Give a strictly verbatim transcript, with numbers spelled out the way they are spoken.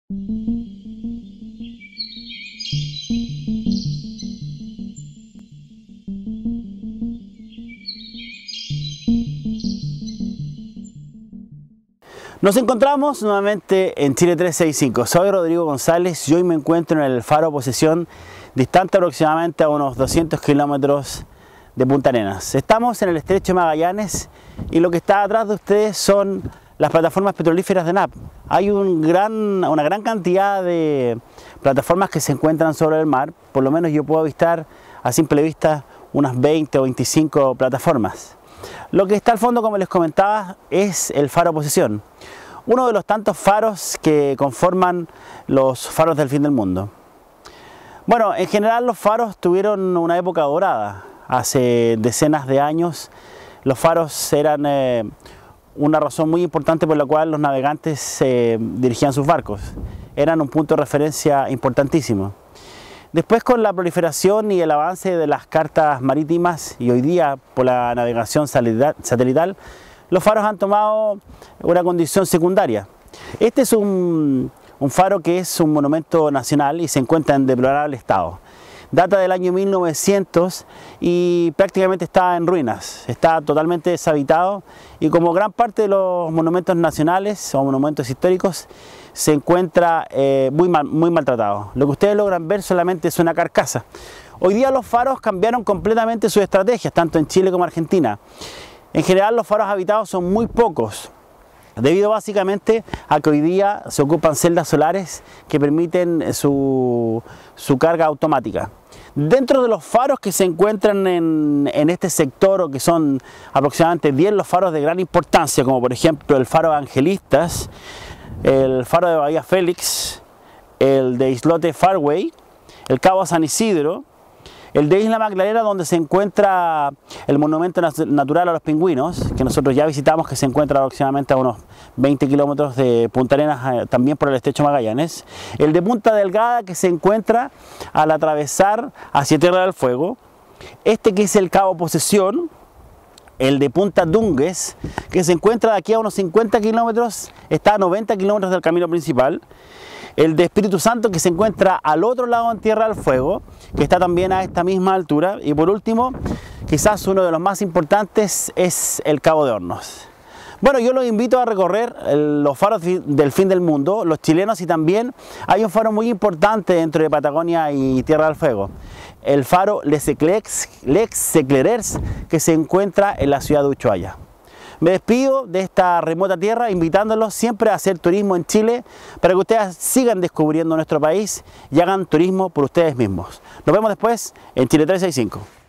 Nos encontramos nuevamente en Chile trescientos sesenta y cinco. Soy Rodrigo González y hoy me encuentro en el Faro Posesión, distante aproximadamente a unos doscientos kilómetros de Punta Arenas. Estamos en el estrecho de Magallanes y lo que está atrás de ustedes son las plataformas petrolíferas de N A P. Hay un gran, una gran cantidad de plataformas que se encuentran sobre el mar. Por lo menos yo puedo avistar a simple vista unas veinte o veinticinco plataformas. Lo que está al fondo, como les comentaba, es el Faro Posesión, uno de los tantos faros que conforman los faros del fin del mundo. Bueno, en general los faros tuvieron una época dorada. Hace decenas de años los faros eran eh, una razón muy importante por la cual los navegantes eh, dirigían sus barcos. Eran un punto de referencia importantísimo. Después, con la proliferación y el avance de las cartas marítimas y hoy día por la navegación satelital, los faros han tomado una condición secundaria. Este es un, un faro que es un monumento nacional y se encuentra en deplorable estado. Data del año mil novecientos y prácticamente está en ruinas, está totalmente deshabitado y, como gran parte de los monumentos nacionales o monumentos históricos, se encuentra eh, muy, mal, muy maltratado. Lo que ustedes logran ver solamente es una carcasa. Hoy día los faros cambiaron completamente sus estrategias, tanto en Chile como en Argentina. En general los faros habitados son muy pocos, debido básicamente a que hoy día se ocupan celdas solares que permiten su, su carga automática. Dentro de los faros que se encuentran en, en este sector, o que son aproximadamente diez los faros de gran importancia, como por ejemplo el Faro Evangelistas, el Faro de Bahía Félix, el de Islote Fairway, el Cabo San Isidro, el de Isla Magdalena, donde se encuentra el monumento natural a los pingüinos, que nosotros ya visitamos, que se encuentra aproximadamente a unos veinte kilómetros de Punta Arenas, también por el estrecho Magallanes, el de Punta Delgada, que se encuentra al atravesar hacia Tierra del Fuego, este que es el Cabo Posesión, el de Punta Dungues, que se encuentra de aquí a unos cincuenta kilómetros, está a noventa kilómetros del camino principal, el de Espíritu Santo, que se encuentra al otro lado en Tierra del Fuego, que está también a esta misma altura, y por último, quizás uno de los más importantes, es el Cabo de Hornos. Bueno, yo los invito a recorrer los faros del fin del mundo, los chilenos, y también hay un faro muy importante dentro de Patagonia y Tierra del Fuego, el faro Les Eclaireurs, que se encuentra en la ciudad de Ushuaia. Me despido de esta remota tierra, invitándolos siempre a hacer turismo en Chile, para que ustedes sigan descubriendo nuestro país y hagan turismo por ustedes mismos. Nos vemos después en Chile trescientos sesenta y cinco.